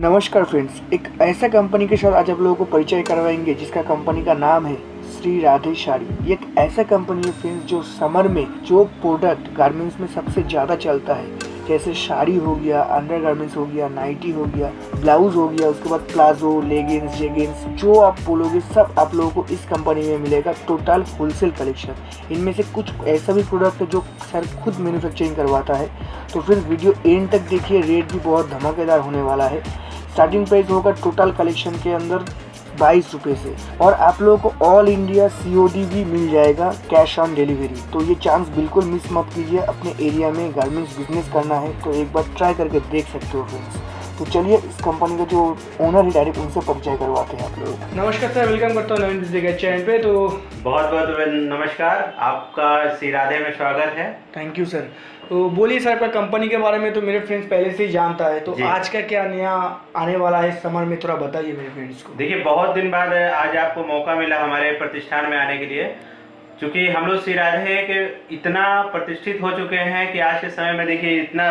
नमस्कार फ्रेंड्स, एक ऐसा कंपनी के साथ आज आप लोगों को परिचय करवाएंगे जिसका कंपनी का नाम है श्री राधे साड़ी। ये एक ऐसा कंपनी है फ्रेंड्स जो समर में जो प्रोडक्ट गारमेंट्स में सबसे ज़्यादा चलता है, जैसे साड़ी हो गया, अंडर गारमेंट्स हो गया, नाइटी हो गया, ब्लाउज हो गया, उसके बाद प्लाजो, लेगिंग्स, जेगिंग्स, जो आप बोलोगे सब आप लोगों को इस कंपनी में मिलेगा। Total wholesale collection. इनमें से कुछ ऐसा भी प्रोडक्ट है जो सर खुद मैन्युफैक्चरिंग करवाता है। तो फ्रेंड्स वीडियो एंड तक देखिए, रेट भी बहुत धमाकेदार होने वाला है। स्टार्टिंग प्राइस होगा टोटल कलेक्शन के अंदर 22 रुपये से, और आप लोगों को ऑल इंडिया COD भी मिल जाएगा, कैश ऑन डिलीवरी। तो ये चांस बिल्कुल मिस मत कीजिए। अपने एरिया में गारमेंट्स बिजनेस करना है तो एक बार ट्राई करके देख सकते हो फ्रेंड्स। तो चलिए इस कंपनी का जो ओनर है डायरेक्ट उनसे परिचय करवाते हैं आप लोगों को। नमस्कार सर, वेलकम करता हूँ नवीन बिजनेस चैनल पे। तो बहुत बहुत नमस्कार, आपका श्री राधे में स्वागत है। Thank you sir. तो बोलिए सर, आपका कंपनी के बारे में तो मेरे फ्रेंड्स पहले से ही जानता है, तो आज का क्या नया आने वाला है समर में, थोड़ा बताइए मेरे फ्रेंड्स को। देखिए, बहुत दिन बाद आज आपको मौका मिला हमारे प्रतिष्ठान में आने के लिए, क्योंकि हम लोग श्री राधे के इतना प्रतिष्ठित हो चुके हैं कि आज के समय में देखिए इतना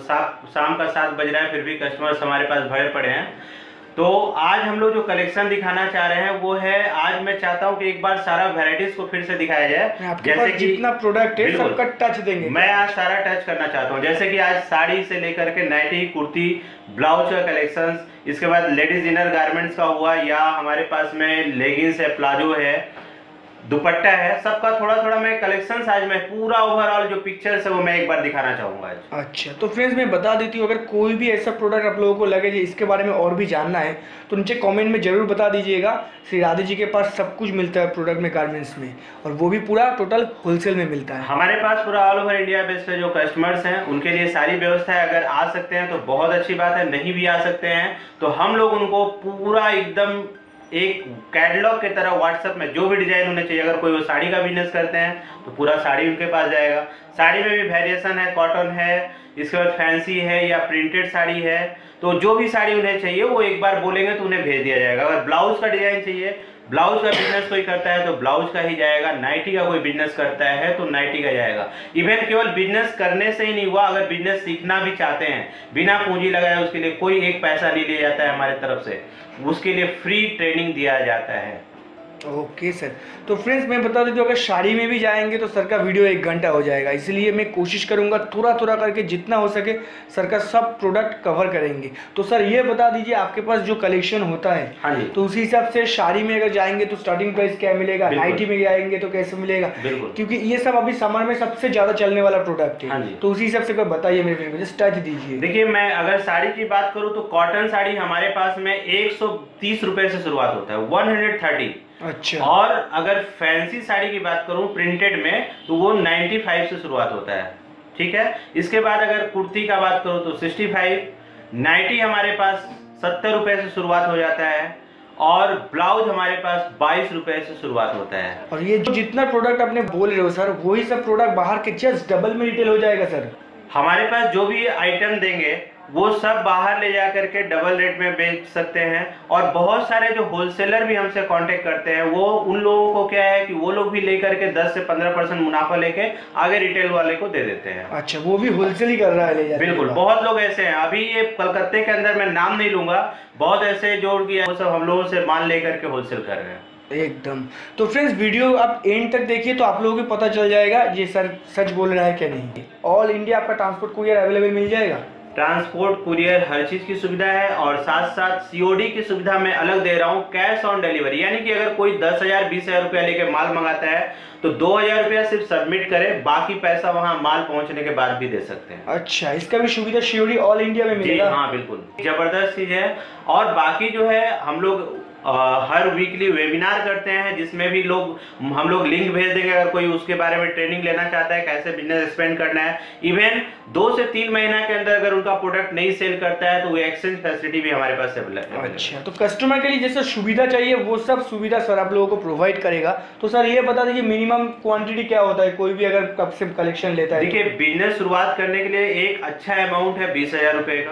शाम का 7 बज रहा है, फिर भी कस्टमर्स हमारे पास भरे पड़े हैं। तो आज हम लोग जो कलेक्शन दिखाना चाह रहे हैं वो है, आज मैं चाहता हूं कि एक बार सारा वैरायटीज को फिर से दिखाया जाए। जैसे कि जितना प्रोडक्ट है सबका टच देंगे, मैं आज सारा टच करना चाहता हूं। जैसे कि आज साड़ी से लेकर के नाइटी, कुर्ती, ब्लाउज का कलेक्शन, इसके बाद लेडीज इनर गारमेंट्स का हुआ, या हमारे पास में लेगिंग्स है, प्लाजो है, दुपट्टा है, सबका थोड़ा थोड़ा मैं कलेक्शंस आज मैं पूरा ओवरऑल जो पिक्चर्स है वो मैं एक बार दिखाना चाहूंगा आज। अच्छा, तो फ्रेंड्स मैं बता देती हूँ, अगर कोई भी ऐसा प्रोडक्ट आप लोगों को लगे जो इसके बारे में और भी जानना है तो नीचे कमेंट में जरूर बता दीजिएगा। श्री राधे जी के पास सब कुछ मिलता है प्रोडक्ट में, गारमेंट्स में, और वो भी पूरा टोटल होलसेल में मिलता है। हमारे पास पूरा ऑल ओवर इंडिया बेस्ड जो कस्टमर्स हैं उनके लिए सारी व्यवस्था है। अगर आ सकते हैं तो बहुत अच्छी बात है, नहीं भी आ सकते हैं तो हम लोग उनको पूरा एकदम एक कैटलॉग की तरह व्हाट्सएप में जो भी डिजाइन होने चाहिए, अगर कोई वो साड़ी का बिजनेस करते हैं तो पूरा साड़ी उनके पास जाएगा। साड़ी में भी वेरिएशन है, कॉटन है, इसके बाद फैंसी है या प्रिंटेड साड़ी है, तो जो भी साड़ी उन्हें चाहिए वो एक बार बोलेंगे तो उन्हें भेज दिया जाएगा। अगर ब्लाउज का डिजाइन चाहिए, ब्लाउज का बिजनेस कोई करता है तो ब्लाउज का ही जाएगा, नाइटी का कोई बिजनेस करता है तो नाइटी का जाएगा। इवन केवल बिजनेस करने से ही नहीं हुआ, अगर बिजनेस सीखना भी चाहते हैं बिना पूंजी लगाए, उसके लिए कोई एक पैसा नहीं लिया जाता है हमारे तरफ से, उसके लिए फ्री ट्रेनिंग दिया जाता है। Okay sir. तो फ्रेंड्स मैं बता देती हूँ, अगर साड़ी में भी जाएंगे तो सर का वीडियो 1 घंटा हो जाएगा, इसलिए मैं कोशिश करूंगा थोड़ा थोड़ा करके जितना हो सके सर का सब प्रोडक्ट कवर करेंगे। तो सर ये बता दीजिए, आपके पास जो कलेक्शन होता है, हाँ जी, तो उसी हिसाब से साड़ी में अगर जाएंगे तो स्टार्टिंग प्राइस क्या मिलेगा, नाइटी में जाएंगे तो कैसे मिलेगा, क्योंकि ये सब अभी समर में सबसे ज्यादा चलने वाला प्रोडक्ट है। हाँ, तो उसी हिसाब से बताइए मेरे फ्रेंड, जस्ट टच दीजिए। देखिए, मैं अगर साड़ी की बात करूँ तो कॉटन साड़ी हमारे पास में 130 रुपए से शुरुआत होता है, 130। अच्छा, और अगर फैंसी साड़ी की बात करूं प्रिंटेड में तो वो 95 से शुरुआत होता है, ठीक है। इसके बाद अगर कुर्ती का बात करूं तो 65, नाइटी हमारे पास 70 रुपए से शुरुआत हो जाता है, और ब्लाउज हमारे पास 22 रुपए से शुरुआत होता है। और ये जो जितना प्रोडक्ट आपने बोल रहे हो सर, वही सब प्रोडक्ट बाहर के जस्ट डबल में रिटेल हो जाएगा सर। हमारे पास जो भी आइटम देंगे वो सब बाहर ले जा करके डबल रेट में बेच सकते हैं। और बहुत सारे जो होलसेलर भी हमसे कांटेक्ट करते हैं, वो उन लोगों को क्या है कि वो लोग भी लेकर के 10 से 15% मुनाफा लेके आगे रिटेल वाले को दे देते हैं। अच्छा, वो भी होलसेल ही कर रहा है ले जाके? बिल्कुल, बहुत लोग ऐसे हैं। अभी ये कलकत्ते के अंदर मैं नाम नहीं लूंगा, बहुत ऐसे जोड़ किया वो सब हम लोगों से माल लेकर के होलसेल कर रहे हैं एकदम। तो फ्रेंड्स वीडियो आप एंड तक देखिए तो आप लोगों को पता चल जाएगा ये सर सच बोल रहा है क्या नहीं। ऑल इंडिया आपका ट्रांसपोर्ट कुरियर अवेलेबल मिल जाएगा? ट्रांसपोर्ट, कुरियर, हर चीज की सुविधा है, और साथ साथ COD की सुविधा मैं अलग दे रहा हूँ, कैश ऑन डिलीवरी। यानी कि अगर कोई 10,000 20,000 रुपया लेके माल मंगाता है तो 2,000 रुपया सिर्फ सबमिट करे, बाकी पैसा वहां माल पहुंचने के बाद भी दे सकते हैं। अच्छा, इसका भी सुविधा COD ऑल इंडिया में मिलेगा? हाँ बिल्कुल, जबरदस्त चीज है। और बाकी जो है हम लोग हर वीकली वेबिनार करते हैं, जिसमें भी हम लोग लिंक भेज देंगे, अगर कोई उसके बारे में ट्रेनिंग लेना चाहता है कैसे बिजनेस एक्सपेंड करना है। इवन 2 से 3 महीना के अंदर अगर उनका प्रोडक्ट नहीं सेल करता है तो वो एक्सचेंज फैसिलिटी भी हमारे पास अवेलेबल है। अच्छा, तो कस्टमर के लिए जैसे सुविधा चाहिए वो सब सुविधा सर आप लोगों को प्रोवाइड करेगा। तो सर ये बता दीजिए मिनिमम क्वांटिटी क्या होता है, कोई भी अगर कब से कलेक्शन लेता है? देखिए, बिजनेस शुरुआत करने के लिए एक अच्छा अमाउंट है 20,000 रुपए का,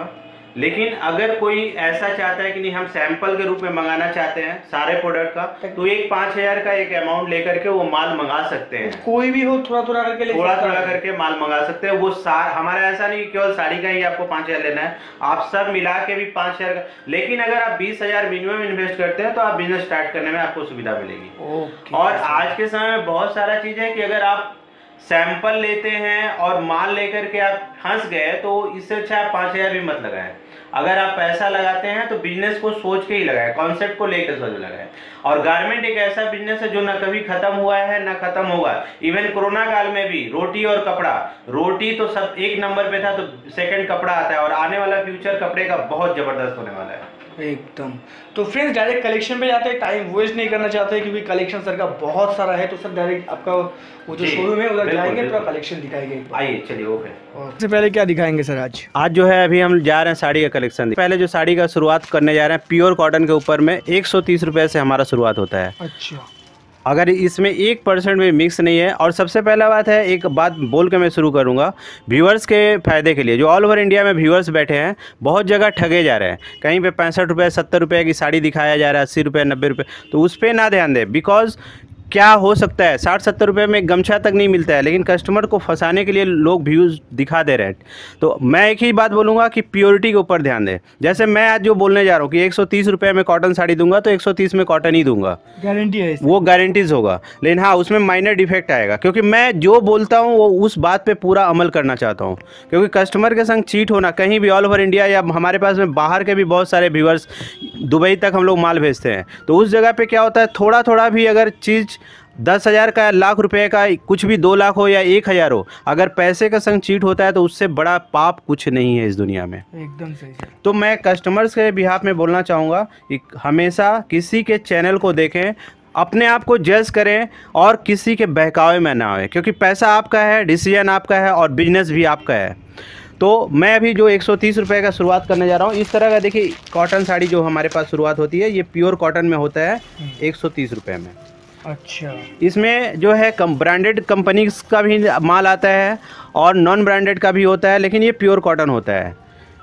लेकिन अगर कोई ऐसा चाहता है कि नहीं हम सैंपल के रूप में मंगाना चाहते हैं सारे प्रोडक्ट का, तो एक 5,000 का एक अमाउंट लेकर के वो माल मंगा सकते हैं। कोई भी हो थोड़ा थोड़ा करके थोड़ा थोड़ा करके माल मंगा सकते हैं। वो हमारा ऐसा नहीं केवल साड़ी का ही आपको 5,000 लेना है, आप सब मिला के भी 5,000 का। लेकिन अगर आप 20,000 मिनिमम इन्वेस्ट करते हैं तो आप बिजनेस स्टार्ट करने में आपको सुविधा मिलेगी। और आज के समय में बहुत सारा चीज है कि अगर आप सैंपल लेते हैं और माल लेकर के आप फंस गए तो इससे अच्छा आप 5,000 भी मत लगाएं। अगर आप पैसा लगाते हैं तो बिजनेस को सोच के ही लगाएं, कॉन्सेप्ट को लेकर सोच लगाएं। और गारमेंट एक ऐसा बिजनेस है जो ना कभी खत्म हुआ है ना खत्म होगा। इवन कोरोना काल में भी रोटी और कपड़ा, रोटी तो सब एक नंबर पे था, तो सेकंड कपड़ा आता है और आने वाला फ्यूचर कपड़े का बहुत जबरदस्त होने वाला है एकदम। तो फ्रेंड्स डायरेक्ट कलेक्शन पे जाते हैं, टाइम वेस्ट नहीं करना चाहते क्योंकि कलेक्शन सर का बहुत सारा है, तो सर डायरेक्ट आपका वो जो शोरूम है उधर जाएंगे, पूरा कलेक्शन दिखाएंगे। आइए चलिए ओके। सबसे पहले क्या दिखाएंगे सर आज जो है अभी हम जा रहे हैं साड़ी का कलेक्शन। पहले जो साड़ी का शुरुआत करने जा रहे हैं प्योर कॉटन के ऊपर में 130 रुपये से हमारा शुरुआत होता है। अच्छा, अगर इसमें 1% भी मिक्स नहीं है। और सबसे पहला बात है, एक बात बोल के मैं शुरू करूंगा व्यूअर्स के फ़ायदे के लिए। जो ऑल ओवर इंडिया में व्यूअर्स बैठे हैं, बहुत जगह ठगे जा रहे हैं। कहीं पे 65 रुपये 70 रुपये की साड़ी दिखाया जा रहा है, 80 रुपये 90 रुपये, तो उस पर ना ध्यान दें। बिकॉज क्या हो सकता है 60-70 रुपये में गमछा तक नहीं मिलता है, लेकिन कस्टमर को फंसाने के लिए लोग व्यूज़ दिखा दे रहे हैं। तो मैं एक ही बात बोलूँगा कि प्योरिटी के ऊपर ध्यान दें। जैसे मैं आज जो बोलने जा रहा हूँ कि 130 रुपये में कॉटन साड़ी दूंगा तो 130 में कॉटन ही दूंगा, गारंटी है, वो गारंटीज होगा। लेकिन हाँ, उसमें माइनर डिफेक्ट आएगा, क्योंकि मैं जो बोलता हूँ वो उस बात पे पूरा अमल करना चाहता हूँ। क्योंकि कस्टमर के संग चीट होना कहीं भी ऑल ओवर इंडिया, या हमारे पास में बाहर के भी बहुत सारे व्यूअर्स, दुबई तक हम लोग माल भेजते हैं, तो उस जगह पे क्या होता है, थोड़ा थोड़ा भी अगर चीज़ 10,000 का, लाख रुपए का, कुछ भी 2 लाख हो या 1,000 हो, अगर पैसे का संग चीट होता है तो उससे बड़ा पाप कुछ नहीं है इस दुनिया में। एकदम सही सर। तो मैं कस्टमर्स के बिहाफ में बोलना चाहूँगा कि हमेशा किसी के चैनल को देखें, अपने आप को जज करें और किसी के बहकावे में ना आए, क्योंकि पैसा आपका है, डिसीजन आपका है और बिजनेस भी आपका है। तो मैं अभी जो 130 रुपये का शुरुआत करने जा रहा हूँ, इस तरह का देखिए कॉटन साड़ी जो हमारे पास शुरुआत होती है, ये प्योर कॉटन में होता है 130 रुपये में। अच्छा, इसमें जो है ब्रांडेड कंपनी का भी माल आता है और नॉन ब्रांडेड का भी होता है, लेकिन ये प्योर कॉटन होता है।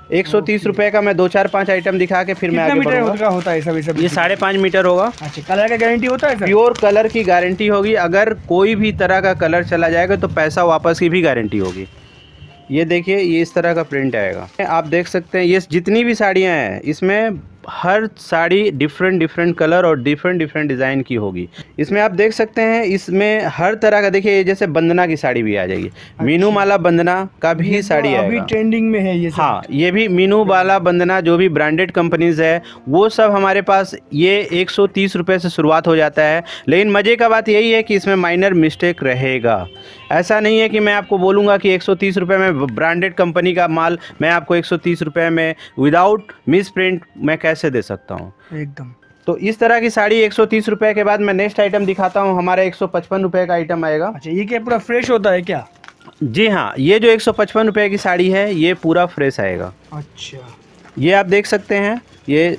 130 रुपये का मैं 2-4-5 आइटम दिखा के फिर मैं आगे बढ़ूंगा। होता है सब ये 5.5 मीटर होगा। अच्छा, कलर का गारंटी होता है सर? प्योर कलर की गारंटी होगी। अगर कोई भी तरह का कलर चला जाएगा तो पैसा वापस की भी गारंटी होगी। ये देखिए, ये इस तरह का प्रिंट आएगा, आप देख सकते हैं। ये जितनी भी साड़ियाँ हैं इसमें हर साड़ी डिफरेंट कलर और डिफरेंट डिज़ाइन की होगी। इसमें आप देख सकते हैं, इसमें हर तरह का, देखिए जैसे बंदना की साड़ी भी आ जाएगी। अच्छा। मीनू माला बंदना का भी साड़ी आएगा, अभी ट्रेंडिंग में है ये सब। हाँ, ये भी मीनू वाला बंदना, जो भी ब्रांडेड कंपनीज है वो सब हमारे पास ये 130 रुपये से शुरुआत हो जाता है। लेकिन मज़े का बात यही है कि इसमें माइनर मिस्टेक रहेगा। ऐसा नहीं है कि मैं आपको बोलूँगा कि 130 रुपये में ब्रांडेड कंपनी का माल मैं आपको 130 रुपये में विदाउट मिस प्रिंट मैं कैसे दे सकता हूँ एकदम। तो इस तरह की साड़ी 130 रुपये के बाद मैं नेक्स्ट आइटम दिखाता हूँ। हमारा 155 रुपये का आइटम आएगा। अच्छा, ये क्या पूरा फ्रेश होता है क्या? जी हाँ, ये जो 155 रुपये की साड़ी है ये पूरा फ्रेश आएगा। अच्छा, ये आप देख सकते हैं। ये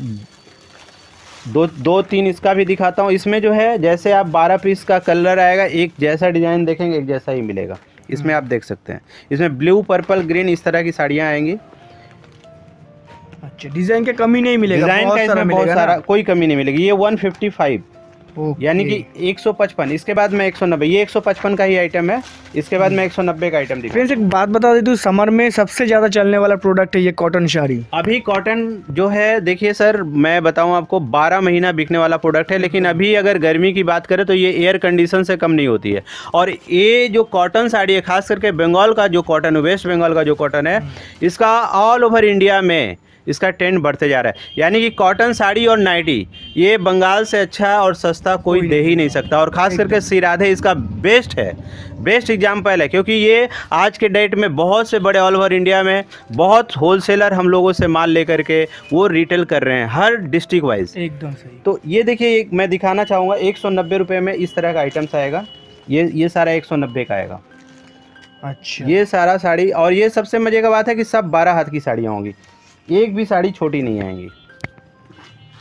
दो तीन इसका भी दिखाता हूँ। इसमें जो है जैसे आप 12 पीस का कलर आएगा, एक जैसा डिज़ाइन देखेंगे एक जैसा ही मिलेगा। इसमें आप देख सकते हैं, इसमें ब्लू पर्पल ग्रीन इस तरह की साड़ियाँ आएंगी। अच्छा, डिज़ाइन का कमी नहीं मिलेगा? डिज़ाइन का इसमें बहुत सारा, कोई कमी नहीं मिलेगी। ये 155 यानी कि 155। इसके बाद में 190, ये 155 का ही आइटम है। इसके बाद में 190 का आइटम दिखा। फ्रेंड्स एक बात बता देती हूँ, समर में सबसे ज़्यादा चलने वाला प्रोडक्ट है ये कॉटन साड़ी। अभी कॉटन जो है, देखिए सर मैं बताऊँ आपको, 12 महीना बिकने वाला प्रोडक्ट है। लेकिन अभी अगर गर्मी की बात करें तो ये एयर कंडीशन से कम नहीं होती है। और ये जो कॉटन साड़ी है, खास करके बंगाल का जो कॉटन, वेस्ट बंगाल का जो कॉटन है, इसका ऑल ओवर इंडिया में इसका ट्रेंड बढ़ते जा रहा है। यानी कि कॉटन साड़ी और नाइटी ये बंगाल से अच्छा और सस्ता कोई दे ही नहीं सकता। और ख़ास करके श्री राधे इसका बेस्ट है, बेस्ट एग्जाम्पल है। क्योंकि ये आज के डेट में बहुत से बड़े ऑल ओवर इंडिया में बहुत होलसेलर हम लोगों से माल लेकर के वो रिटेल कर रहे हैं हर डिस्ट्रिक्ट वाइज। एकदम सही। तो ये देखिए, मैं दिखाना चाहूँगा 190 रुपये में इस तरह का आइटम्स आएगा। ये सारा 190 का आएगा। अच्छा, ये सारा साड़ी। और ये सबसे मज़े का बात है कि सब 12 हाथ की साड़ियाँ होंगी, एक भी साड़ी छोटी नहीं आएंगी।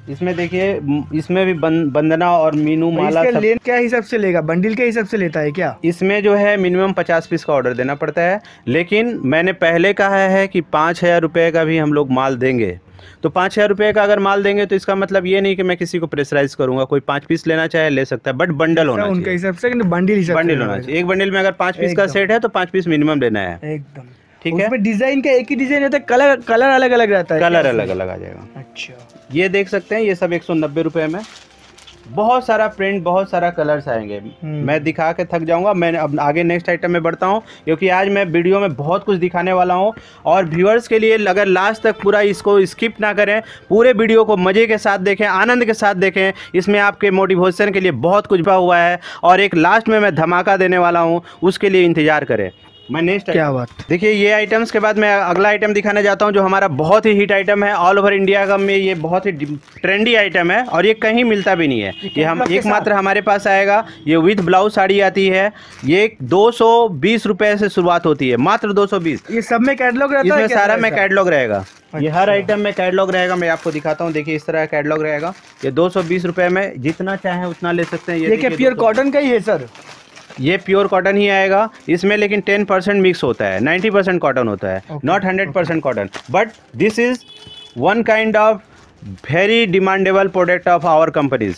इसमें देखिए, इसमें भी बंदना और मीनू माला सब। लेन क्या हिसाब से लेगा, बंडल के हिसाब से लेता है क्या? इसमें जो है मिनिमम 50 पीस का ऑर्डर देना पड़ता है, लेकिन मैंने पहले कहा है कि 5,000 रुपये का भी हम लोग माल देंगे। तो 5,000 रुपये का अगर माल देंगे तो इसका मतलब ये नहीं कि मैं किसी को प्रेशराइज करूंगा, कोई 5 पीस लेना चाहे ले सकता है, बट बंडल होना चाहिए उनके हिसाब से, बंडल होना चाहिए। एक बंडल में अगर 5 पीस का सेट है तो 5 पीस मिनिमम लेना है। एकदम ठीक है। उसमें डिजाइन का एक ही डिजाइन रहता है, कलर अलग अलग रहता है, कलर अलग अलग आ जाएगा। अच्छा, ये देख सकते हैं, ये सब 190 रुपये में। बहुत सारा प्रिंट, बहुत सारा कलर्स आएंगे। मैं दिखा के थक जाऊंगा। मैं अब आगे नेक्स्ट आइटम में बढ़ता हूं, क्योंकि आज मैं वीडियो में बहुत कुछ दिखाने वाला हूं। और व्यूअर्स के लिए अगर लास्ट तक पूरा इसको स्किप ना करें, पूरे वीडियो को मज़े के साथ देखें, आनंद के साथ देखें। इसमें आपके मोटिवेशन के लिए बहुत कुछ बा हुआ है, और एक लास्ट में मैं धमाका देने वाला हूँ, उसके लिए इंतज़ार करें। मैं नेक्स्ट क्या बात, देखिए, ये आइटम्स के बाद मैं अगला आइटम दिखाने जाता हूँ, जो हमारा बहुत ही हिट आइटम है ऑल ओवर इंडिया का। में ये बहुत ही ट्रेंडी आइटम है और ये कहीं मिलता भी नहीं है। ये हम एकमात्र हमारे पास आएगा। ये विथ ब्लाउज साड़ी आती है। ये 220 रुपये से शुरुआत होती है, मात्र 220। ये सब में कैटलॉग रहता है? इसमें सारा में कैटलॉग रहेगा। ये हर आइटम में कैटलॉग रहेगा। मैं आपको दिखाता हूँ, देखिए इस तरह का कैटलॉग रहेगा। ये 220 रुपये में जितना चाहें उतना ले सकते हैं। ये क्या प्योर कॉटन का ही है सर? ये प्योर कॉटन ही आएगा। इसमें लेकिन 10% मिक्स होता है, 90% कॉटन होता है, not 100% cotton. But this is one kind of very demandable product of our companies.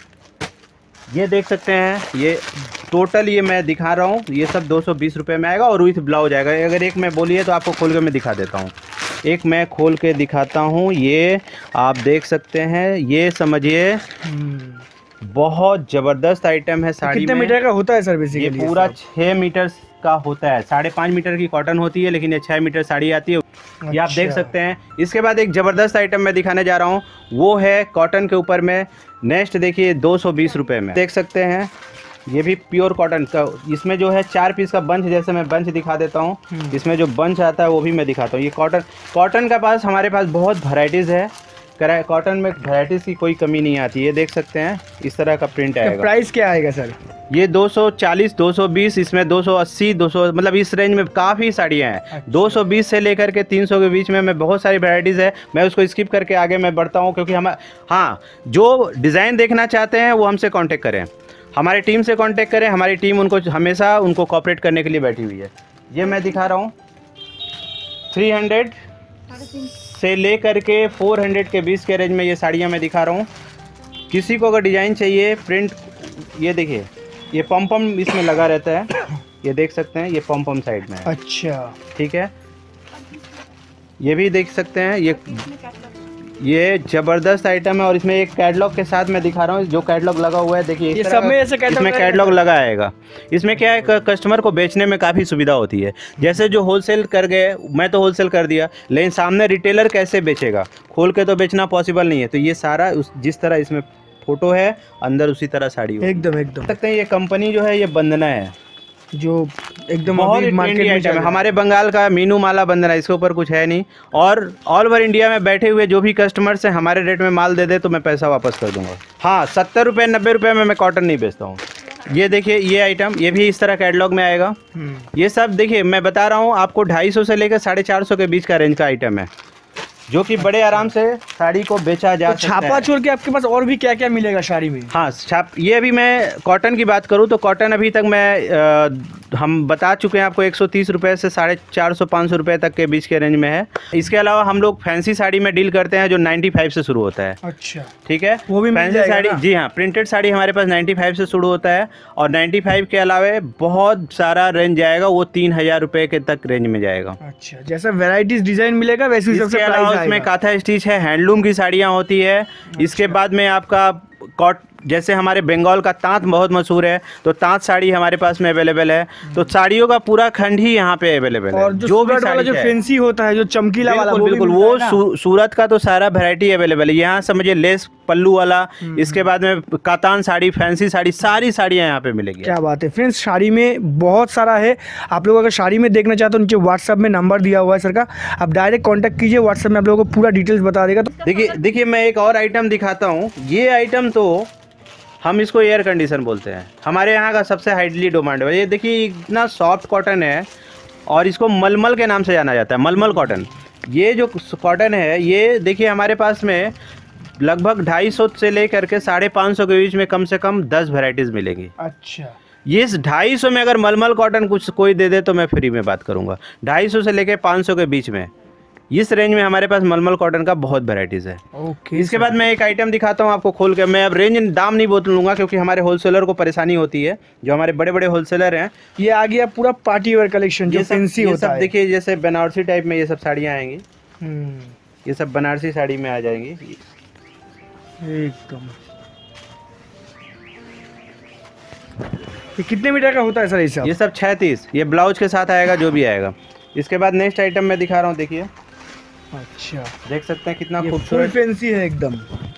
ये देख सकते हैं, ये टोटल ये मैं दिखा रहा हूँ, ये सब 220 रुपये में आएगा और विथ ब्लाउज आएगा। अगर एक मैं बोलिए तो आपको खोल के मैं दिखा देता हूँ। एक मैं खोल के दिखाता हूँ। ये आप देख सकते हैं, ये समझिए बहुत ज़बरदस्त आइटम है साड़ी में। कितने मीटर का होता है सर बेसिकली? ये पूरा 6 मीटर का होता है। 5.5 मीटर की कॉटन होती है, लेकिन ये 6 मीटर साड़ी आती है। ये आप देख सकते हैं। इसके बाद एक ज़बरदस्त आइटम मैं दिखाने जा रहा हूँ, वो है कॉटन के ऊपर में। नेक्स्ट देखिए 220 रुपये में देख सकते हैं। ये भी प्योर कॉटन का। इसमें जो है 4 पीस का बंच, जैसे मैं बंच दिखा देता हूँ। इसमें जो बंच आता है वो भी मैं दिखाता हूँ। ये कॉटन का पास हमारे पास बहुत वैराइटीज़ है। कॉटन में वैराइटीज़ की कोई कमी नहीं आती है। ये देख सकते हैं, इस तरह का प्रिंट आएगा। प्राइस क्या आएगा सर? ये 240, 220, इसमें 280, 200, मतलब इस रेंज में काफ़ी साड़ियाँ हैं। अच्छा। 220 से लेकर के 300 के बीच में बहुत सारी वैराइटीज़ है। मैं उसको स्किप करके आगे मैं बढ़ता हूँ, क्योंकि हम जो डिज़ाइन देखना चाहते हैं वो हमसे कांटेक्ट करें, हमारी टीम से कांटेक्ट करें। हमारी टीम उनको हमेशा उनको कोऑपरेट करने के लिए बैठी हुई है। ये मैं दिखा रहा हूँ 300 से ले करके 400 के बीच के रेंज में ये साड़ियाँ मैं दिखा रहा हूँ। किसी को अगर डिज़ाइन चाहिए, प्रिंट, ये देखिए, ये पम इसमें लगा रहता है। ये देख सकते हैं, ये पम साइड में है। अच्छा, ठीक है। ये भी देख सकते हैं, ये ज़बरदस्त आइटम है। और इसमें एक कैटलॉग के साथ मैं दिखा रहा हूँ, जो कैटलॉग लगा हुआ है। देखिए ये सब में ऐसे इसमें कैटलॉग लगा आएगा। इसमें क्या है, कस्टमर को बेचने में काफ़ी सुविधा होती है। जैसे जो होलसेल कर गए, मैं तो होलसेल कर दिया, लेकिन सामने रिटेलर कैसे बेचेगा? खोल के तो बेचना पॉसिबल नहीं है। तो ये सारा जिस तरह इसमें फोटो है, अंदर उसी तरह साड़ी एकदम सकते हैं। ये कंपनी जो है ये बंदना है, जो एकदम बहुत ट्रेंडी आइटम है। हमारे बंगाल का मीनू माला बंदना, इसके ऊपर कुछ है नहीं। और ऑल ओवर इंडिया में बैठे हुए जो भी कस्टमर्स हैं, हमारे रेट में माल दे दे तो मैं पैसा वापस कर दूंगा। हाँ, 70 रुपये 90 रुपये में मैं कॉटन नहीं बेचता हूँ। ये देखिए, ये आइटम, ये भी इस तरह कैटलॉग में आएगा। ये सब देखिए, मैं बता रहा हूँ आपको, 250 से लेकर 450 के बीच का रेंज का आइटम है, जो कि बड़े आराम से साड़ी को बेचा जा सकता है। छापा छोड़ के आपके पास और भी क्या क्या मिलेगा साड़ी में? हाँ, ये अभी मैं कॉटन की बात करूँ तो कॉटन अभी तक मैं हम बता चुके हैं आपको 130 रुपये से 450-500 रुपये तक के बीच के रेंज में है। इसके अलावा हम लोग फैंसी साड़ी में डील करते हैं, जो 95 से शुरू होता है। अच्छा, ठीक है, वो भी फैंसी साड़ी। जी हाँ, प्रिंटेड साड़ी हमारे पास 95 से शुरू होता है। और 95 के अलावा बहुत सारा रेंज जाएगा, वो 3000 रुपये के तक रेंज में जाएगा। अच्छा, जैसा वेराइटीज डिजाइन मिलेगा वैसे हिसाब से प्राइस आएगा। इसमें काथा स्टिच है, हैंडलूम की साड़ियाँ होती है। इसके बाद में आपका जैसे हमारे बंगाल का तांत बहुत मशहूर है, तो तांत साड़ी हमारे पास में अवेलेबल है। तो साड़ियों का पूरा खंड ही यहाँ पे अवेलेबल है। और जो भी वाला जो फैंसी होता है, जो चमकीला वाला, बिल्कुल वो सूरत का तो सारा वैरायटी अवेलेबल है। यहाँ समझिए लेस पल्लू वाला, इसके बाद में कातान साड़ी, फैंसी साड़ी, सारी साड़ियाँ यहाँ पे मिलेगी। क्या बात है फ्रेंड्स, साड़ी में बहुत सारा है। आप लोग अगर साड़ी में देखना चाहते हो, नीचे व्हाट्सएप में नंबर दिया हुआ है सर का, आप डायरेक्ट कॉन्टैक्ट कीजिए, व्हाट्सएप में आप लोगों को पूरा डिटेल्स बता देगा। तो देखिए मैं एक और आइटम दिखाता हूँ। ये आइटम तो हम इसको एयर कंडीशन बोलते हैं, हमारे यहाँ का सबसे हाईली डिमांड है। ये देखिए, इतना सॉफ्ट कॉटन है और इसको मलमल के नाम से जाना जाता है, मलमल कॉटन। ये जो कॉटन है, ये देखिए हमारे पास में लगभग 250 से लेकर के 550 के बीच में कम से कम 10 वैरायटीज मिलेंगी। अच्छा, ये इस 250 में अगर मलमल कॉटन कुछ कोई दे दे तो मैं फ्री में बात करूंगा। 250 से लेकर 500 के बीच में इस रेंज में हमारे पास मलमल कॉटन का बहुत वैरायटीज है। ओके। इसके बाद मैं एक आइटम दिखाता हूँ आपको खोल के। मैं अब रेंज दाम नहीं बोलूँगा क्योंकि हमारे होलसेलर को परेशानी होती है, जो हमारे बड़े बड़े होलसेलर हैं। ये आ गया पूरा पार्टी वेयर कलेक्शन जो फैंसी होता है। देखिए जैसे बनारसी टाइप में ये सब साड़ियाँ आएंगी, ये सब बनारसी साड़ी में आ जाएंगी एकदम। ये कितने मीटर का होता है सर ये सब? ये सब 36, ये ब्लाउज के साथ आएगा जो भी आएगा। इसके बाद नेक्स्ट आइटम मैं दिखा रहा हूँ, देखिए। अच्छा, देख सकते हैं कितना खूबसूरत फैंसी है एकदम।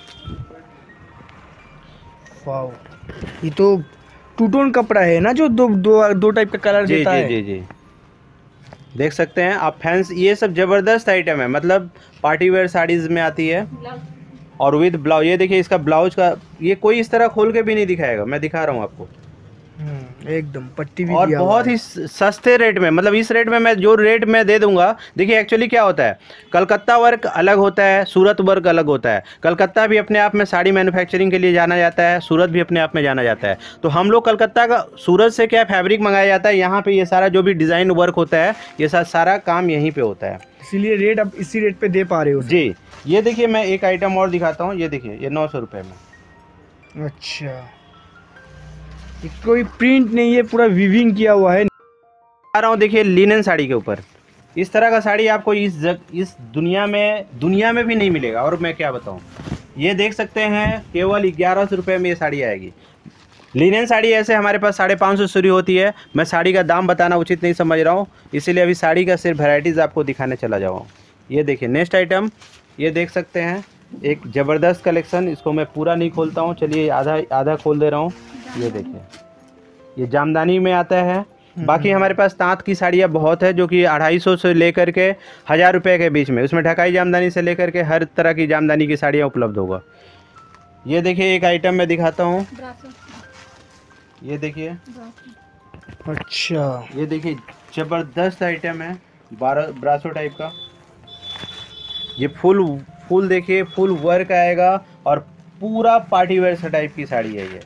वाओ, ये तो टू टोन कपड़ा है ना, जो दो टाइप का कलर देता है। जी जी, देख सकते हैं आप फैंस। ये सब जबरदस्त आइटम है, मतलब पार्टी वेयर साड़ीज में आती है और विद ब्लाउज। ये देखिए इसका ब्लाउज का, ये कोई इस तरह खोल के भी नहीं दिखाएगा, मैं दिखा रहा हूँ आपको। एकदम पट्टी भी और दिया बहुत ही सस्ते रेट में, मतलब इस रेट में मैं जो रेट में दे दूंगा। देखिए एक्चुअली क्या होता है, कलकत्ता वर्क अलग होता है, सूरत वर्क अलग होता है। कलकत्ता भी अपने आप में साड़ी मैन्युफैक्चरिंग के लिए जाना जाता है, सूरत भी अपने आप में जाना जाता है। तो हम लोग कलकत्ता का, सूरत से क्या फैब्रिक मंगाया जाता है, यहाँ पे ये सारा जो भी डिज़ाइन वर्क होता है, ये सारा काम यहीं पर होता है, इसीलिए रेट अब इसी रेट पे दे पा रहे हो जी। ये देखिए मैं एक आइटम और दिखाता हूँ, ये देखिए ये 900 रुपये में। अच्छा, कोई प्रिंट नहीं है, पूरा वीविंग किया हुआ है। आ रहा हूँ, देखिए लिनन साड़ी के ऊपर इस तरह का साड़ी आपको इस दुनिया में भी नहीं मिलेगा। और मैं क्या बताऊँ, ये देख सकते हैं केवल 1100 रुपये में ये साड़ी आएगी। लिनन साड़ी ऐसे हमारे पास 550 शुरू होती है। मैं साड़ी का दाम बताना उचित नहीं समझ रहा हूँ, इसीलिए अभी साड़ी का सिर्फ वैरायटीज़ आपको दिखाने चला जाऊँ। ये देखिए नेक्स्ट आइटम, ये देख सकते हैं एक ज़बरदस्त कलेक्शन। इसको मैं पूरा नहीं खोलता हूँ, चलिए आधा खोल दे रहा हूँ। ये देखिए ये जामदानी में आता है। बाकी हमारे पास तांत की साड़ियाँ बहुत है, जो कि 250 से लेकर के 1000 रुपये के बीच में, उसमें ढकाई जामदानी से लेकर के हर तरह की जामदानी की साड़ियाँ उपलब्ध होगा। ये देखिए एक आइटम मैं दिखाता हूँ, ये देखिए। अच्छा, ये देखिए ज़बरदस्त आइटम है, ब्रासो टाइप का। ये फुल देखिए, फुल वर्क आएगा और पूरा पार्टी वेयर टाइप की साड़ी है ये।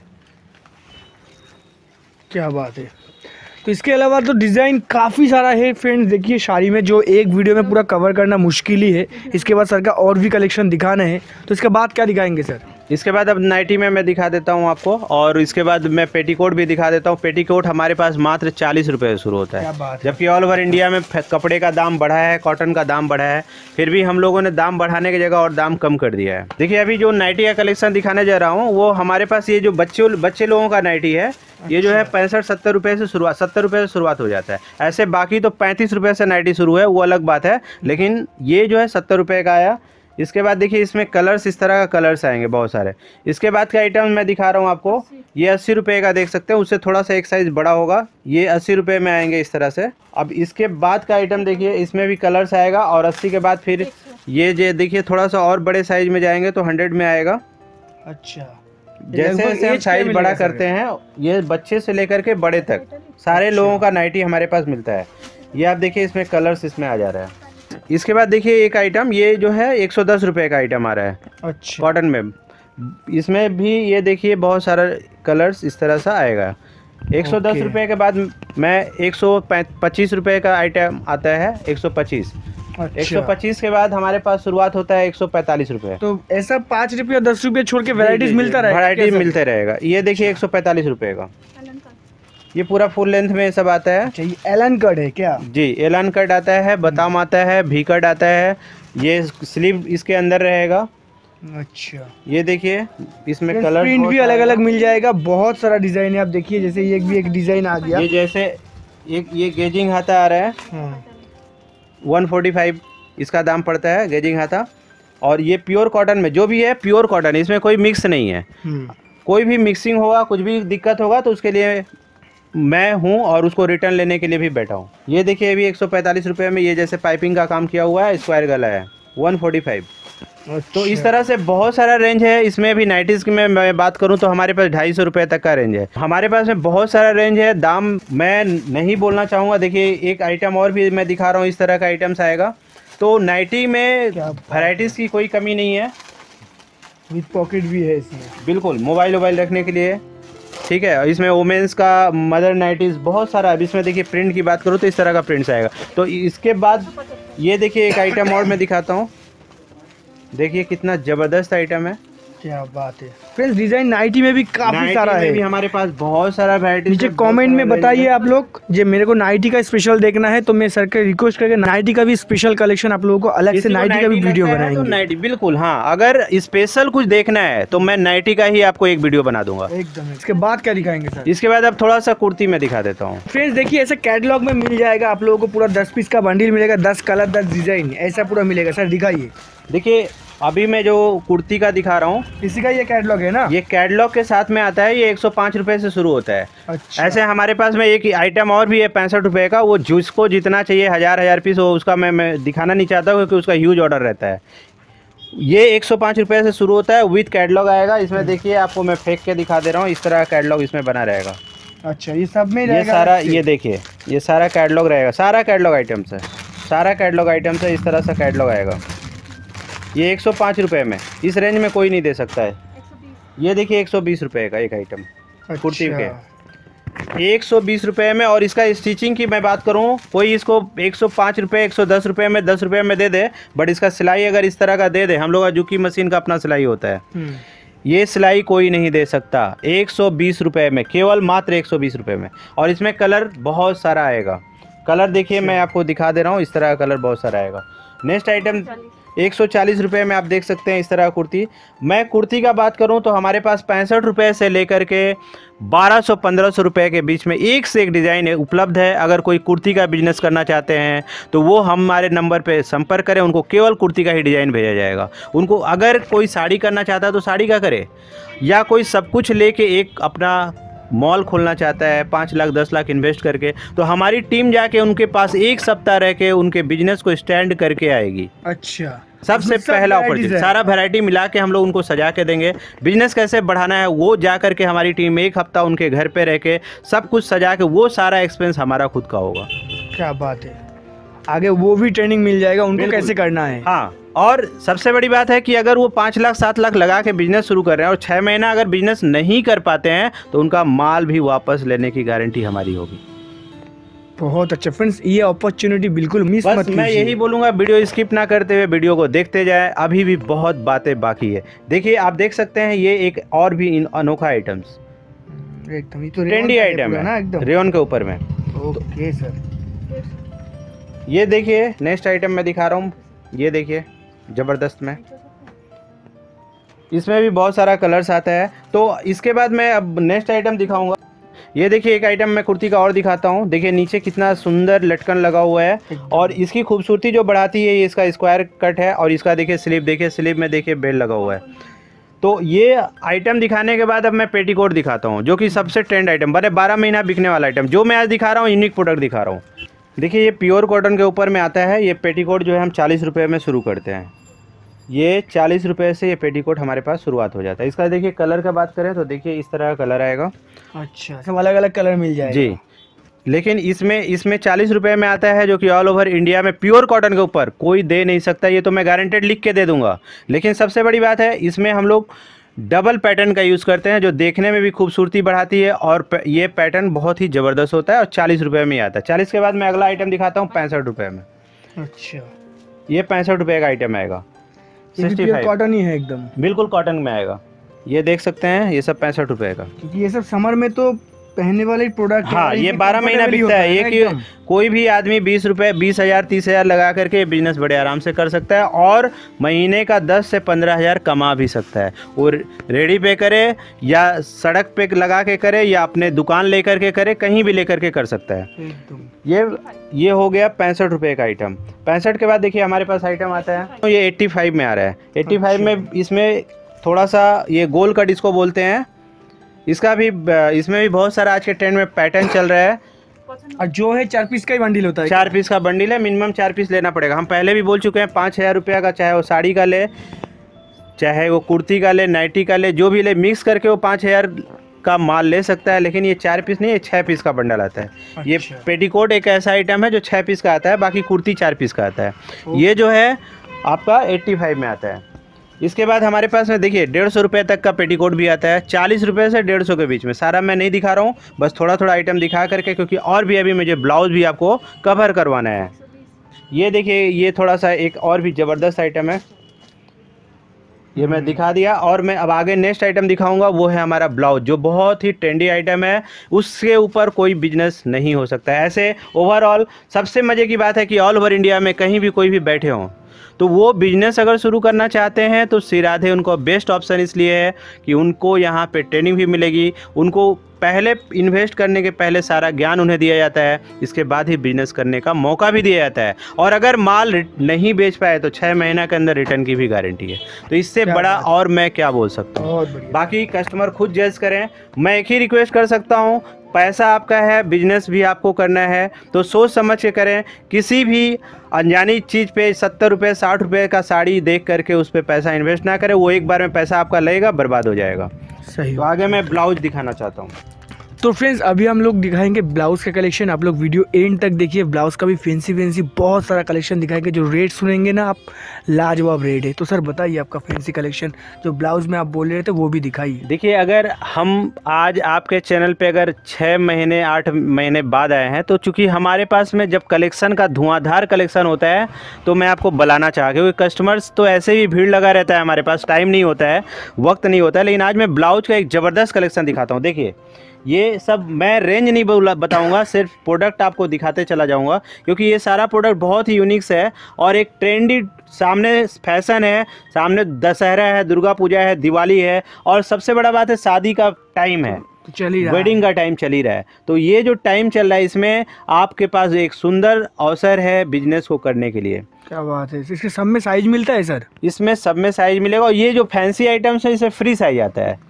क्या बात है। तो इसके अलावा तो डिज़ाइन काफ़ी सारा है फ्रेंड्स। देखिए साड़ी में जो एक वीडियो में पूरा कवर करना मुश्किल ही है। इसके बाद सर का और भी कलेक्शन दिखाना है, तो इसके बाद क्या दिखाएंगे सर? इसके बाद अब नाइटी में मैं दिखा देता हूँ आपको, और इसके बाद मैं पेटीकोट भी दिखा देता हूँ। पेटीकोट हमारे पास मात्र 40 रुपये से शुरू होता है, जबकि ऑल ओवर इंडिया में कपड़े का दाम बढ़ा है, कॉटन का दाम बढ़ा है, फिर भी हम लोगों ने दाम बढ़ाने की जगह और दाम कम कर दिया है। देखिए अभी जो नाइटी का कलेक्शन दिखाने जा रहा हूँ, वो हमारे पास ये जो बच्चे लोगों का नाइटी है, ये जो है 65-70 रुपये से शुरुआत, 70 रुपये से शुरुआत हो जाता है। ऐसे बाकी तो 35 रुपये से नाइटी शुरू है, वो अलग बात है, लेकिन ये जो है 70 रुपये का आया। इसके बाद देखिए इसमें कलर्स, इस तरह का कलर्स आएंगे बहुत सारे। इसके बाद का आइटम मैं दिखा रहा हूँ आपको, ये 80 रुपये का देख सकते हैं, उससे थोड़ा सा एक साइज़ बड़ा होगा, ये 80 रुपये में आएंगे इस तरह से। अब इसके बाद का आइटम देखिए, इसमें भी कलर्स आएगा, और 80 के बाद फिर ये देखिए थोड़ा सा और बड़े साइज़ में जाएंगे तो 100 में आएगा। अच्छा, जैसे जैसे हम साइज बड़ा करते हैं, ये बच्चे से लेकर के बड़े तक सारे लोगों का नाइटी हमारे पास मिलता है। ये आप देखिए इसमें कलर्स इसमें आ जा रहा है। इसके बाद देखिए एक आइटम, ये जो है 110 रुपये का आइटम आ रहा है। अच्छा, कॉटन में। इसमें भी ये देखिए बहुत सारा कलर्स इस तरह सा आएगा। 110 रुपये के बाद मैं 125 रुपये का आइटम आता है, 125। 125 के बाद हमारे पास शुरुआत होता है 145 रुपये। तो ऐसा 5 रुपये 10 रुपये छोड़ के वैरायटीज मिलता रहेगा, वैरायटी मिलते रहेगा। ये देखिए 145 रुपये का, ये पूरा फुल लेंथ में सब आता है। अच्छा, ये एलन कट है क्या? जी, एलन कट आता है, बदाम आता है, भी कट आता है, ये स्लीव इसके अंदर रहेगा। अच्छा, ये देखिए इसमें कलर प्रिंट भी अलग अलग मिल जाएगा, बहुत सारा डिजाइन है। आप देखिए जैसे ये भी एक डिजाइन आ गया, ये जैसे ये गेजिंग हाथा आ रहा है, 145 इसका दाम पड़ता है गेजिंग हाथा। और ये प्योर कॉटन में जो भी है, प्योर कॉटन, इसमें कोई मिक्स नहीं है। कोई भी मिक्सिंग होगा, कुछ भी दिक्कत होगा तो उसके लिए मैं हूँ, और उसको रिटर्न लेने के लिए भी बैठा हूँ। ये देखिए अभी 145 रुपये में ये जैसे पाइपिंग का काम किया हुआ है, स्क्वायर गला है, 145। तो इस तरह से बहुत सारा रेंज है। इसमें भी नाइटीज़ की मैं बात करूं तो हमारे पास 250 रुपये तक का रेंज है। हमारे पास में बहुत सारा रेंज है, दाम मैं नहीं बोलना चाहूँगा। देखिए एक आइटम और भी मैं दिखा रहा हूँ, इस तरह का आइटम्स आएगा। तो नाइटी में वैराइटीज़ की कोई कमी नहीं है। विद पॉकेट भी है इसमें। बिल्कुल, मोबाइल वोबाइल रखने के लिए, ठीक है। इसमें वोमेंस का मदर नाइटीज बहुत सारा है। इसमें देखिए प्रिंट की बात करूँ तो इस तरह का प्रिंट्स आएगा। तो इसके बाद ये देखिए एक आइटम और मैं दिखाता हूँ, देखिए कितना ज़बरदस्त आइटम है। क्या बात है फ्रेंड्स, डिजाइन नाइटी में भी काफी सारा है। भी हमारे पास बहुत सारा वैरायटी। नीचे कमेंट में बताइए आप लोग, जो मेरे को नाइटी का स्पेशल देखना है तो मैं सर के रिक्वेस्ट करके नाइटी का भी स्पेशल कलेक्शन आप लोगों को अलग से नाइटी का भी वीडियो बनाएंगे। तो नाइटी बिल्कुल, हाँ, अगर स्पेशल कुछ देखना है तो मैं नाइटी का ही आपको एक वीडियो बना दूंगा एकदम। इसके बाद क्या दिखाएंगे सर? इसके बाद अब थोड़ा सा कुर्ती में दिखा देता हूँ। फ्रेंड्स देखिए, ऐसे कैटलॉग में मिल जाएगा आप लोगों को पूरा 10 पीस का बंडल मिलेगा, 10 कलर 10 डिजाइन ऐसा पूरा मिलेगा। सर दिखाइए। देखिए अभी मैं जो कुर्ती का दिखा रहा हूँ, इसी का ये कैटलॉग है ना? ये कैटलॉग के साथ में आता है। ये 105 रुपए से शुरू होता है। अच्छा। ऐसे हमारे पास में एक आइटम और भी है 65 रुपए का, वो जिसको जितना चाहिए 1000 पीस हो, उसका मैं दिखाना नहीं चाहता क्योंकि उसका ह्यूज ऑर्डर रहता है। ये 105 रुपए से शुरू होता है, विद कैटलॉग आएगा। इसमें देखिए आपको मैं फेंक के दिखा दे रहा हूँ, इस तरह का कैटलॉग इसमें बना रहेगा। अच्छा, ये सब में ये सारा, ये देखिए ये सारा कैटलॉग रहेगा, सारा कैटलॉग आइटम्स है, सारा कैटलॉग आइटम्स है। इस तरह से कैटलॉग आएगा। ये 105 रुपए में, इस रेंज में कोई नहीं दे सकता है। ये देखिए 120 रुपए का एक आइटम। अच्छा। कुर्ती के 120 रुपए में। और इसका स्टिचिंग की मैं बात करूं, कोई इसको 105 रुपए 110 रुपए में 10 रुपए में दे दे, बट इसका सिलाई अगर इस तरह का दे दे, हम लोग का जुकी मशीन का अपना सिलाई होता है, ये सिलाई कोई नहीं दे सकता। 120 रुपए में, केवल मात्र 120 रुपए में। और इसमें कलर बहुत सारा आएगा। कलर देखिए मैं आपको दिखा दे रहा हूँ, इस तरह का कलर बहुत सारा आएगा। नेक्स्ट आइटम 140 रुपये में आप देख सकते हैं इस तरह कुर्ती। मैं कुर्ती का बात करूं तो हमारे पास 65 रुपये से लेकर के 1200-1500 रुपये के बीच में एक से एक डिज़ाइन उपलब्ध है। अगर कोई कुर्ती का बिजनेस करना चाहते हैं तो वो हमारे नंबर पे संपर्क करें, उनको केवल कुर्ती का ही डिज़ाइन भेजा जाएगा। उनको अगर कोई साड़ी करना चाहता है तो साड़ी का करे, या कोई सब कुछ लेके एक अपना मॉल खोलना चाहता है 5 लाख 10 लाख इन्वेस्ट करके, तो हमारी टीम जाके उनके पास एक सप्ताह रह के उनके बिजनेस को स्टैंड करके आएगी। अच्छा, सबसे पहला ऑफर, सारा वैरायटी मिला के हम लोग उनको सजा के देंगे। बिजनेस कैसे बढ़ाना है वो जा करके हमारी टीम एक हफ्ता उनके घर पे रह के सब कुछ सजा के, वो सारा एक्सपेंस हमारा खुद का होगा। क्या बात है, आगे वो भी ट्रेनिंग मिल जाएगा उनको कैसे करना है। हाँ, और सबसे बड़ी बात है कि अगर वो 5 लाख 7 लाख लगा के बिजनेस शुरू कर रहे हैं और 6 महीना अगर बिजनेस नहीं कर पाते हैं तो उनका माल भी वापस लेने की गारंटी हमारी होगी। बहुत अच्छा फ्रेंड्स, ये अपॉर्चुनिटी बिल्कुल मिस मत कीजिए। मैं यही बोलूँगा, वीडियो स्किप ना करते हुए वीडियो को देखते जाएं, अभी भी बहुत बातें बाकी है। देखिए आप देख सकते हैं ये एक और भी अनोखा आइटम्स, एकदम ये तो ट्रेंडी आइटम है ना, एकदम रेयन के ऊपर में। ओके सर, ये देखिए नेक्स्ट आइटम मैं दिखा रहा हूँ, ये देखिए ज़बरदस्त में, इसमें भी बहुत सारा कलर्स आता है। तो इसके बाद मैं अब नेक्स्ट आइटम दिखाऊंगा। ये देखिए एक आइटम मैं कुर्ती का और दिखाता हूँ। देखिए नीचे कितना सुंदर लटकन लगा हुआ है, और इसकी खूबसूरती जो बढ़ाती है ये इसका स्क्वायर कट है, और इसका देखिए स्लीव, देखिए स्लीव में देखिए बेल लगा हुआ है। तो ये आइटम दिखाने के बाद अब मैं पेटीकोट दिखाता हूँ, जो कि सबसे ट्रेंड आइटम, बड़े 12 महीना बिकने वाला आइटम जो मैं आज दिखा रहा हूँ, यूनिक प्रोडक्ट दिखा रहा हूँ। देखिए ये प्योर कॉटन के ऊपर में आता है। ये पेटीकोट जो है हम 40 रुपये में शुरू करते हैं। ये 40 रुपये से ये पेटीकोट हमारे पास शुरुआत हो जाता है। इसका देखिए कलर का बात करें तो देखिए इस तरह का कलर आएगा। अच्छा, सब अलग अलग कलर मिल जाएगा जी, लेकिन इसमें 40 रुपये में आता है, जो कि ऑल ओवर इंडिया में प्योर कॉटन के ऊपर कोई दे नहीं सकता। ये तो मैं गारंटेड लिख के दे दूंगा। लेकिन सबसे बड़ी बात है, इसमें हम लोग डबल पैटर्न का यूज़ करते हैं, जो देखने में भी खूबसूरती बढ़ाती है, और ये पैटर्न बहुत ही ज़बरदस्त होता है, और 40 रुपये में ही आता है। 40 के बाद मैं अगला आइटम दिखाता हूँ 65 रुपये में। अच्छा, ये 65 रुपये का आइटम आएगा। 65 कॉटन ही है एकदम, बिल्कुल कॉटन में आएगा। ये देख सकते हैं, ये सब 65 रुपये का, क्योंकि ये सब समर में तो पहनने वाले प्रोडक्ट। हाँ, ये 12 महीना बिकता है। ये कि कोई भी आदमी 20 रुपये 20,000 30,000 लगा करके बिजनेस बड़े आराम से कर सकता है, और महीने का 10 से 15,000 कमा भी सकता है। और रेडी पे करे, या सड़क पे लगा के करे, या अपने दुकान लेकर के करे, कहीं भी लेकर के कर सकता है। ये हो गया 65 रुपये का आइटम। 65 के बाद देखिए हमारे पास आइटम आता है, तो ये 85 में आ रहा है। 85 में इसमें थोड़ा सा ये गोल कट इसको बोलते हैं। इसमें भी बहुत सारा आज के ट्रेंड में पैटर्न चल रहा है, और जो है 4 पीस का ही बंडल होता है। 4 पीस का बंडल है, मिनिमम 4 पीस लेना पड़ेगा। हम पहले भी बोल चुके हैं 5,000 रुपये का, चाहे वो साड़ी का ले, चाहे वो कुर्ती का ले, नाइटी का ले, जो भी ले, मिक्स करके वो 5,000 का माल ले सकता है। लेकिन ये 4 पीस नहीं, ये 6 पीस का बंडल आता है। अच्छा। ये पेटीकोट एक ऐसा आइटम है जो 6 पीस का आता है, बाकी कुर्ती 4 पीस का आता है। ये जो है आपका 85 में आता है। इसके बाद हमारे पास में देखिए 150 रुपये तक का पेटीकोट भी आता है, 40 रुपये से 150 के बीच में। सारा मैं नहीं दिखा रहा हूँ, बस थोड़ा थोड़ा आइटम दिखा करके, क्योंकि और भी अभी मुझे ब्लाउज भी आपको कवर करवाना है। ये देखिए, ये थोड़ा सा एक और भी ज़बरदस्त आइटम है, ये मैं दिखा दिया। और मैं अब आगे नेक्स्ट आइटम दिखाऊंगा, वो है हमारा ब्लाउज, जो बहुत ही ट्रेंडी आइटम है, उसके ऊपर कोई बिजनेस नहीं हो सकता है। ऐसे ओवरऑल सबसे मज़े की बात है कि ऑल ओवर इंडिया में कहीं भी कोई भी बैठे हों, तो वो बिजनेस अगर शुरू करना चाहते हैं तो श्री राधे उनको बेस्ट ऑप्शन इसलिए है कि उनको यहाँ पे ट्रेनिंग भी मिलेगी, उनको पहले इन्वेस्ट करने के पहले सारा ज्ञान उन्हें दिया जाता है, इसके बाद ही बिजनेस करने का मौका भी दिया जाता है। और अगर माल नहीं बेच पाए तो 6 महीना के अंदर रिटर्न की भी गारंटी है। तो इससे बड़ा और मैं क्या बोल सकता हूँ, बाकी कस्टमर खुद जज करें। मैं एक ही रिक्वेस्ट कर सकता हूँ, पैसा आपका है, बिजनेस भी आपको करना है, तो सोच समझ के करें। किसी भी अनजानी चीज़ पे 70 रुपये 60 रुपये का साड़ी देख करके उस पर पैसा इन्वेस्ट ना करें, वो एक बार में पैसा आपका लगेगा, बर्बाद हो जाएगा। सही। तो आगे मैं ब्लाउज दिखाना चाहता हूँ। तो फ्रेंड्स अभी हम लोग दिखाएंगे ब्लाउज़ का कलेक्शन, आप लोग वीडियो एंड तक देखिए। ब्लाउज़ का भी फैंसी बहुत सारा कलेक्शन दिखाएंगे, जो रेट सुनेंगे ना आप, लाजवाब रेट है। तो सर बताइए आपका फैंसी कलेक्शन जो ब्लाउज़ में आप बोल रहे थे वो भी दिखाइए। देखिए, अगर हम आज आपके चैनल पे अगर 6 महीने 8 महीने बाद आए हैं, तो चूँकि हमारे पास में जब कलेक्शन का धुआंधार कलेक्शन होता है तो मैं आपको बुलाना चाहा, क्योंकि कस्टमर्स तो ऐसे भी भीड़ लगा रहता है, हमारे पास टाइम नहीं होता है, वक्त नहीं होता है। लेकिन आज मैं ब्लाउज का एक ज़बरदस्त कलेक्शन दिखाता हूँ। देखिए, ये सब मैं रेंज नहीं बताऊंगा, सिर्फ प्रोडक्ट आपको दिखाते चला जाऊंगा, क्योंकि ये सारा प्रोडक्ट बहुत ही यूनिक्स है और एक ट्रेंडी, सामने फैशन है, सामने दशहरा है, दुर्गा पूजा है, दिवाली है, और सबसे बड़ा बात है शादी का टाइम है, चल ही रहा, वेडिंग का टाइम चल ही रहा है। तो ये जो टाइम चल रहा है, इसमें आपके पास एक सुंदर अवसर है बिजनेस को करने के लिए। क्या बात है। इसके सब में साइज मिलता है सर? इसमें सब में साइज मिलेगा, और ये जो फैंसी आइटम्स है इसे फ्री साइज आता है।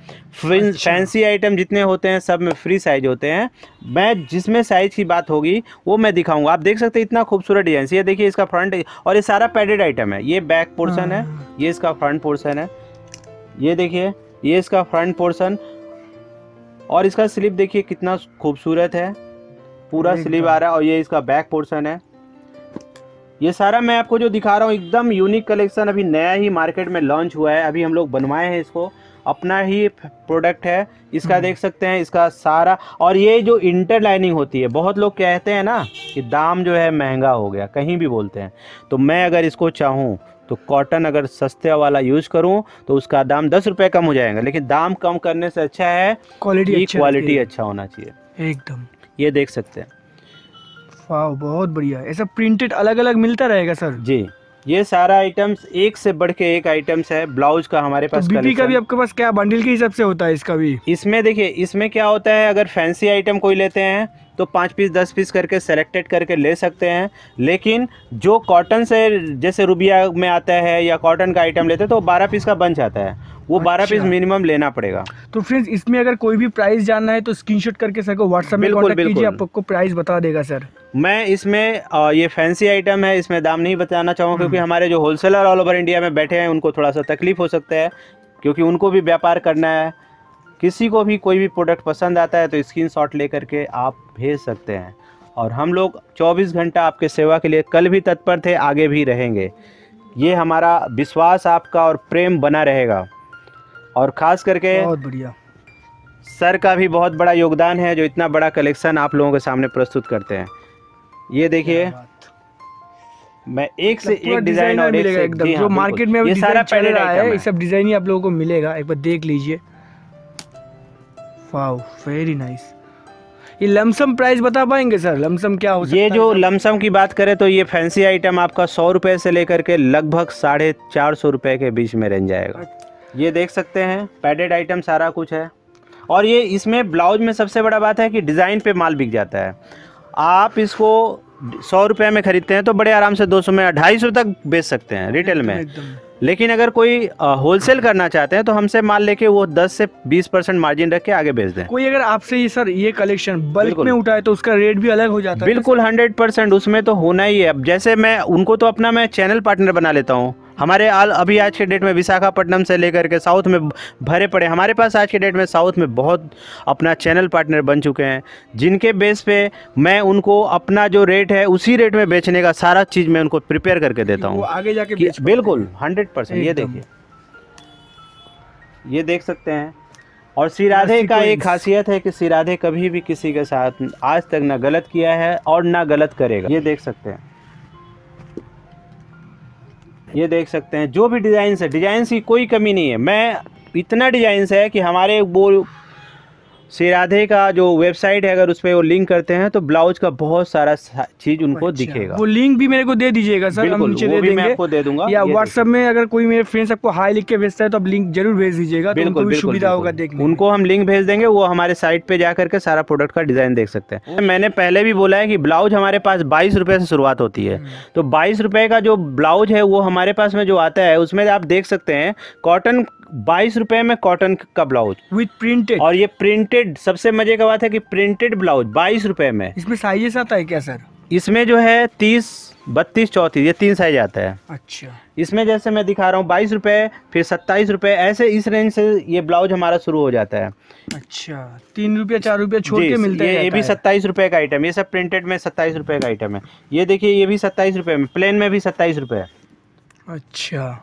फैंसी आइटम जितने होते हैं सब में फ्री साइज होते हैं। मैं जिसमें साइज की बात होगी वो मैं दिखाऊंगा। आप देख सकते हैं इतना खूबसूरत डिजाइन। ये देखिए, इसका फ्रंट, और ये सारा पैडेड आइटम है। ये बैक पोर्शन है, ये इसका फ्रंट पोर्शन है। ये देखिए, ये इसका फ्रंट पोर्शन, और इसका स्लीव देखिए कितना खूबसूरत है, पूरा स्लीव आ रहा है, और ये इसका बैक पोर्शन है। ये सारा मैं आपको जो दिखा रहा हूँ एकदम यूनिक कलेक्शन, अभी नया ही मार्केट में लॉन्च हुआ है, अभी हम लोग बनवाए हैं इसको, अपना ही प्रोडक्ट है। इसका देख सकते हैं, इसका सारा, और ये जो इंटरलाइनिंग होती है, बहुत लोग कहते हैं ना कि दाम जो है महंगा हो गया, कहीं भी बोलते हैं, तो मैं अगर इसको चाहूँ तो कॉटन अगर सस्ते वाला यूज़ करूं तो उसका दाम 10 रुपये कम हो जाएगा, लेकिन दाम कम करने से अच्छा है क्वालिटी अच्छा होना चाहिए एकदम। ये देख सकते हैं, वाह बहुत बढ़िया। ऐसा प्रिंटेड अलग अलग मिलता रहेगा सर? जी, ये सारा आइटम्स एक से बढ़ के एक आइटम्स है। ब्लाउज का हमारे पास बीपी का भी आपके पास क्या बंडल के हिसाब से होता है इसका भी? इसमें देखिए, इसमें क्या होता है, अगर फैंसी आइटम कोई लेते हैं तो 5 पीस 10 पीस करके सेलेक्टेड करके ले सकते हैं, लेकिन जो कॉटन से जैसे रुबिया में आता है या कॉटन का आइटम लेते हैं तो 12 पीस का बन जाता है, वो 12 पीस मिनिमम लेना पड़ेगा। तो फ्रेंड्स इसमें अगर कोई भी प्राइस जानना है तो स्क्रीनशॉट करके सर को व्हाट्सएप में कांटेक्ट कीजिए, आपको प्राइस बता देगा सर। मैं इसमें ये फैंसी आइटम है, इसमें दाम नहीं बताना चाहूँगा, क्योंकि हमारे जो होलसेलर ऑल ओवर इंडिया में बैठे हैं उनको थोड़ा सा तकलीफ हो सकता है, क्योंकि उनको भी व्यापार करना है। किसी को भी कोई भी प्रोडक्ट पसंद आता है तो स्क्रीनशॉट ले करके आप भेज सकते हैं, और हम लोग 24 घंटा आपके सेवा के लिए कल भी तत्पर थे, आगे भी रहेंगे। ये हमारा विश्वास आपका और प्रेम बना रहेगा, और ख़ास करके बहुत बढ़िया सर का भी बहुत बड़ा योगदान है जो इतना बड़ा कलेक्शन आप लोगों के सामने प्रस्तुत करते हैं। ये देखिए, मैं एक से एक डिज़ाइन और मिलेगा एकदम, जो मार्केट में ये सारा चल रहा है, ये सब डिज़ाइन ही आप लोगों को मिलेगा, एक बार देख लीजिए। Wow very nice. ये लमसम प्राइस बता पाएंगे सर, लमसम क्या हो सकता है? ये जो लमसम की बात करें तो ये फैंसी आइटम आपका 100 रुपये से लेकर के लगभग 450 रुपये के बीच में रेंज जाएगा। ये देख सकते हैं, पैडेड आइटम सारा कुछ है, और ये इसमें ब्लाउज में सबसे बड़ा बात है कि डिज़ाइन पे माल बिक जाता है। आप इसको 100 रुपये में खरीदते हैं तो बड़े आराम से 200 में 250 तक बेच सकते हैं रिटेल में, लेकिन अगर कोई होलसेल करना चाहते हैं तो हमसे माल लेके वो 10 से 20% मार्जिन रख के आगे बेच दें। कोई अगर आपसे ये सर ये कलेक्शन बल्क में उठाए तो उसका रेट भी अलग हो जाता है? बिल्कुल 100% उसमें तो होना ही है। अब जैसे मैं उनको तो अपना मैं चैनल पार्टनर बना लेता हूँ। हमारे अभी आज के डेट में विशाखापट्टनम से लेकर के साउथ में भरे पड़े, हमारे पास आज के डेट में साउथ में बहुत अपना चैनल पार्टनर बन चुके हैं, जिनके बेस पे मैं उनको अपना जो रेट है उसी रेट में बेचने का सारा चीज़ मैं उनको प्रिपेयर करके देता हूँ आगे जाके। बिल्कुल 100%। ये देखिए, ये देख सकते हैं। और श्री राधे का एक खासियत है कि श्री राधे कभी भी किसी के साथ आज तक ना गलत किया है और ना गलत करेगा। ये देख सकते हैं, ये देख सकते हैं जो भी डिजाइन है, डिजाइन की कोई कमी नहीं है। मैं इतना डिजाइन है कि हमारे वो श्री राधे का जो वेबसाइट है, अगर उस पर वो लिंक करते हैं तो ब्लाउज का बहुत सारा चीज उनको दिखेगा। वो लिंक भी मेरे को दे दीजिएगा सर, हम नीचे दे देंगे, मैं आपको दे दूंगा। या व्हाट्सएप में अगर कोई मेरे फ्रेंड्स आपको हाई लिख के भेजता है तो आप लिंक जरूर भेज दीजिएगा, तो उनको भी सुविधा होगा देखने। उनको हम लिंक भेज देंगे, वो हमारे साइट पे जा करके सारा प्रोडक्ट का डिजाइन देख सकते हैं। मैंने पहले भी बोला है कि ब्लाउज हमारे पास 22 रुपए से शुरुआत होती है, तो 22 रुपए का जो ब्लाउज है वो हमारे पास में जो आता है उसमें आप देख सकते हैं कॉटन 22 रुपए में कॉटन का ब्लाउज विद प्रिंटेड। और ये प्रिंटेड, सबसे मजे का बात है कि प्रिंटेड ब्लाउज 22 रुपए में। इसमें साइजेस आता है क्या सर? इसमें जो है 30, 32, 34 ये 3 साइज आता है। अच्छा। इसमें जैसे मैं दिखा रहा हूँ 22 रुपए, फिर 27 रुपए, ऐसे इस रेंज से ये ब्लाउज हमारा शुरू हो जाता है। अच्छा, 3 रुपया 4 रुपया छोड़ के मिलता है। ये भी 27 रुपए का आइटम, ये सब प्रिंटेड में 27 रुपए का आइटम है। ये देखिए ये भी 27 रुपए में, प्लेन में भी 27 रुपए। अच्छा,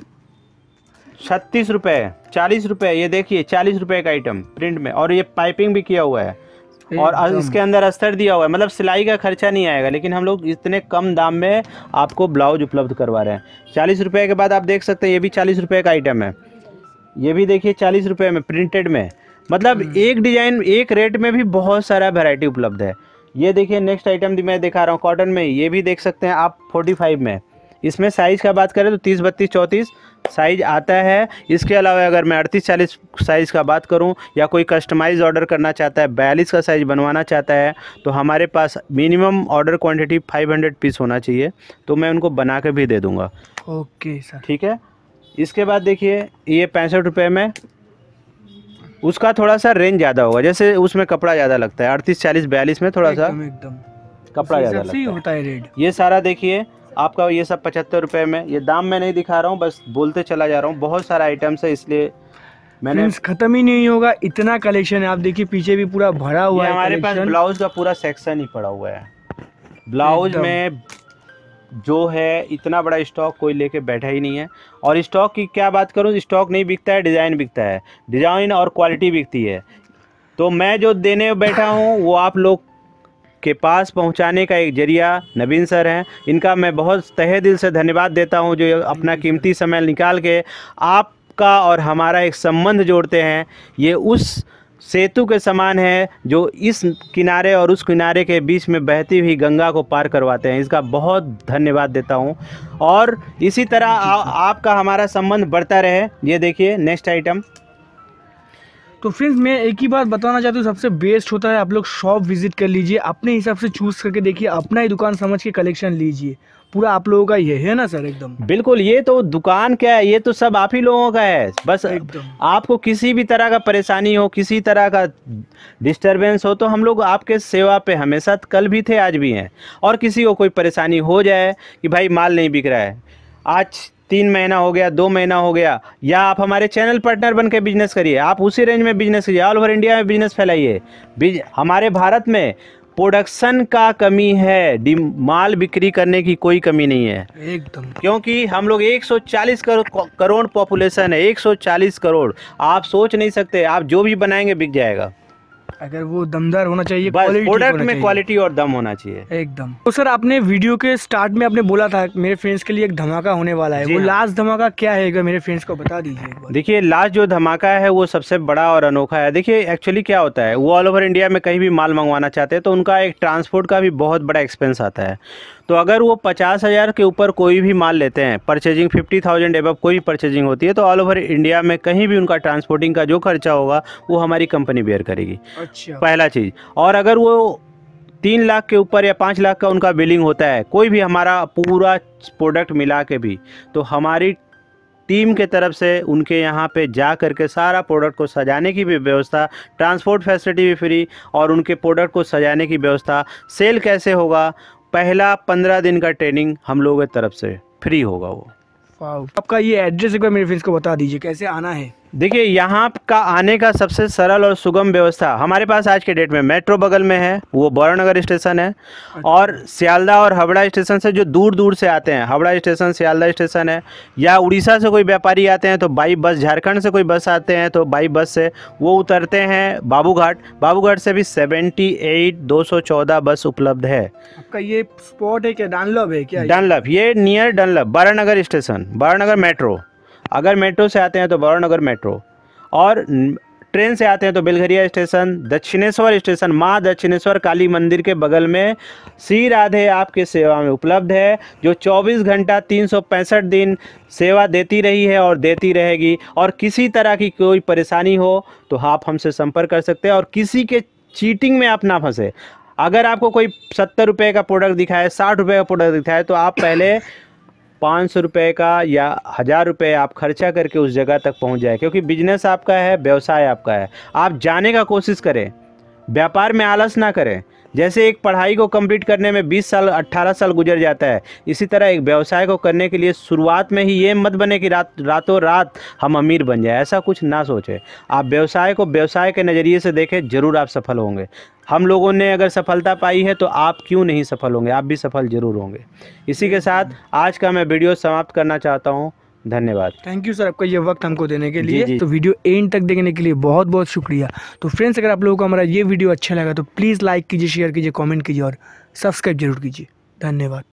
36 रुपए, 40 रुपए, ये देखिए 40 रुपए का आइटम प्रिंट में, और ये पाइपिंग भी किया हुआ है और इसके अंदर अस्तर दिया हुआ है, मतलब सिलाई का खर्चा नहीं आएगा। लेकिन हम लोग इतने कम दाम में आपको ब्लाउज उपलब्ध करवा रहे हैं। 40 रुपए के बाद आप देख सकते हैं ये भी 40 रुपए का आइटम है। ये भी देखिए 40 रुपए में प्रिंटेड में, मतलब एक डिजाइन एक रेट में भी बहुत सारा वैरायटी उपलब्ध है। ये देखिए नेक्स्ट आइटम मैं दिखा रहा हूँ कॉटन में, ये भी देख सकते हैं आप 45 में। इसमें साइज़ का बात करें तो 30, 32, 34 साइज आता है। इसके अलावा अगर मैं 38, 40 साइज़ का बात करूं, या कोई कस्टमाइज ऑर्डर करना चाहता है, 42 का साइज़ बनवाना चाहता है, तो हमारे पास मिनिमम ऑर्डर क्वांटिटी 500 पीस होना चाहिए, तो मैं उनको बना के भी दे दूंगा। ओके सर, ठीक है। इसके बाद देखिए ये 65 रुपये में, उसका थोड़ा सा रेंज ज़्यादा होगा, जैसे उसमें कपड़ा ज़्यादा लगता है। 38, 40, 42 में थोड़ा सा एकदम कपड़ा ज़्यादा लगता है। रेट ये सारा देखिए आपका ये सब 75 रुपये में। ये दाम मैं नहीं दिखा रहा हूँ, बस बोलते चला जा रहा हूँ, बहुत सारा आइटम्स है इसलिए मैंने खत्म ही नहीं होगा, इतना कलेक्शन है। आप देखिए पीछे भी पूरा भरा हुआ है। हमारे पास ब्लाउज का पूरा सेक्शन ही पड़ा हुआ है। ब्लाउज में जो है इतना बड़ा स्टॉक कोई लेके बैठा ही नहीं है। और स्टॉक की क्या बात करूँ, स्टॉक नहीं बिकता है, डिज़ाइन बिकता है, डिज़ाइन और क्वालिटी बिकती है। तो मैं जो देने बैठा हूँ वो आप लोग के पास पहुंचाने का एक जरिया नवीन सर हैं। इनका मैं बहुत तहे दिल से धन्यवाद देता हूं, जो अपना कीमती समय निकाल के आपका और हमारा एक संबंध जोड़ते हैं। ये उस सेतु के समान है जो इस किनारे और उस किनारे के बीच में बहती हुई गंगा को पार करवाते हैं। इसका बहुत धन्यवाद देता हूं और इसी तरह आपका हमारा संबंध बढ़ता रहे। ये देखिए नेक्स्ट आइटम। तो फ्रेंड्स मैं एक ही बात बताना चाहता हूँ, सबसे बेस्ट होता है आप लोग शॉप विजिट कर लीजिए, अपने हिसाब से चूज़ करके देखिए, अपना ही दुकान समझ के कलेक्शन लीजिए। पूरा आप लोगों का ये है ना सर? एकदम बिल्कुल। ये तो दुकान क्या है, ये तो सब आप ही लोगों का है। बस आपको किसी भी तरह का परेशानी हो, किसी तरह का डिस्टरबेंस हो, तो हम लोग आपके सेवा पे हमेशा, कल भी थे आज भी हैं। और किसी को कोई परेशानी हो जाए कि भाई माल नहीं बिक रहा है, आज 3 महीना हो गया, 2 महीना हो गया, या आप हमारे चैनल पार्टनर बन के बिजनेस करिए। आप उसी रेंज में बिजनेस करिए, ऑल ओवर इंडिया में बिजनेस फैलाइए। हमारे भारत में प्रोडक्शन का कमी है, माल बिक्री करने की कोई कमी नहीं है एकदम, क्योंकि हम लोग 140 करोड़ पॉपुलेशन है, 140 करोड़। आप सोच नहीं सकते, आप जो भी बनाएंगे बिक जाएगा, अगर वो दमदार होना चाहिए, प्रोडक्ट में क्वालिटी और दम होना चाहिए एकदम। तो सर आपने वीडियो के स्टार्ट में आपने बोला था मेरे फ्रेंड्स के लिए एक धमाका होने वाला है, वो लास्ट धमाका क्या है, अगर मेरे फ्रेंड्स को बता दीजिए। देखिए लास्ट जो धमाका है वो सबसे बड़ा और अनोखा है। देखिए एक्चुअली क्या होता है, वो ऑल ओवर इंडिया में कहीं भी माल मंगवाना चाहते हैं तो उनका एक ट्रांसपोर्ट का भी बहुत बड़ा एक्सपेंस आता है। तो अगर वो 50,000 के ऊपर कोई भी माल लेते हैं, परचेजिंग 50,000 एबव कोई भी परचेजिंग होती है, तो ऑल ओवर इंडिया में कहीं भी उनका ट्रांसपोर्टिंग का जो खर्चा होगा वो हमारी कंपनी बेयर करेगी। अच्छा। पहला चीज़। और अगर वो 3 लाख के ऊपर या 5 लाख का उनका बिलिंग होता है, कोई भी हमारा पूरा प्रोडक्ट मिला के भी, तो हमारी टीम के तरफ से उनके यहाँ पे जा करके सारा प्रोडक्ट को सजाने की भी व्यवस्था, ट्रांसपोर्ट फैसिलिटी भी फ्री, और उनके प्रोडक्ट को सजाने की व्यवस्था। सेल कैसे होगा, पहला 15 दिन का ट्रेनिंग हम लोगों की तरफ से फ्री होगा वो। आपका ये एड्रेस एक बार मेरे फ्रेंड्स को बता दीजिए, कैसे आना है। देखिए यहाँ का आने का सबसे सरल और सुगम व्यवस्था हमारे पास आज के डेट में मेट्रो बगल में है, वो बौड़नगर स्टेशन है। और सियालदह और हावड़ा स्टेशन से जो दूर दूर से आते हैं, हावड़ा स्टेशन, सियालदह स्टेशन है, या उड़ीसा से कोई व्यापारी आते हैं तो बाई बस, झारखंड से कोई बस आते हैं तो बाई बस से वो उतरते हैं बाबूघाट। बाबूघाट से भी 78 214 बस उपलब्ध है। आपका ये स्पॉट है क्या, डनलप है क्या? डनलप, ये near Dunlop, Baranagar station, Baranagar metro. अगर मेट्रो से आते हैं तो बारानगर मेट्रो, और ट्रेन से आते हैं तो बेलघरिया स्टेशन, दक्षिणेश्वर स्टेशन, माँ दक्षिणेश्वर काली मंदिर के बगल में श्री राधे आपके सेवा में उपलब्ध है, जो 24 घंटा 365 दिन सेवा देती रही है और देती रहेगी। और किसी तरह की कोई परेशानी हो तो आप हमसे संपर्क कर सकते हैं, और किसी के चीटिंग में आप ना फंसे। अगर आपको कोई 70 रुपये का प्रोडक्ट दिखाए, 60 रुपये का प्रोडक्ट दिखाए, तो आप पहले 500 रुपये का या 1000 रुपये आप खर्चा करके उस जगह तक पहुंच जाए, क्योंकि बिजनेस आपका है, व्यवसाय आपका है। आप जाने का कोशिश करें, व्यापार में आलस ना करें। जैसे एक पढ़ाई को कंप्लीट करने में 20 साल 18 साल गुजर जाता है, इसी तरह एक व्यवसाय को करने के लिए शुरुआत में ही ये मत बने कि रातों रात हम अमीर बन जाए, ऐसा कुछ ना सोचें। आप व्यवसाय को व्यवसाय के नज़रिए से देखें, ज़रूर आप सफल होंगे। हम लोगों ने अगर सफलता पाई है तो आप क्यों नहीं सफल होंगे, आप भी सफल जरूर होंगे। इसी के साथ आज का मैं वीडियो समाप्त करना चाहता हूँ। धन्यवाद। थैंक यू सर आपका ये वक्त हमको देने के लिए। जी। तो वीडियो एंड तक देखने के लिए बहुत बहुत शुक्रिया। तो फ्रेंड्स, अगर आप लोगों को हमारा ये वीडियो अच्छा लगा तो प्लीज़ लाइक कीजिए, शेयर कीजिए, कमेंट कीजिए और सब्सक्राइब जरूर कीजिए। धन्यवाद।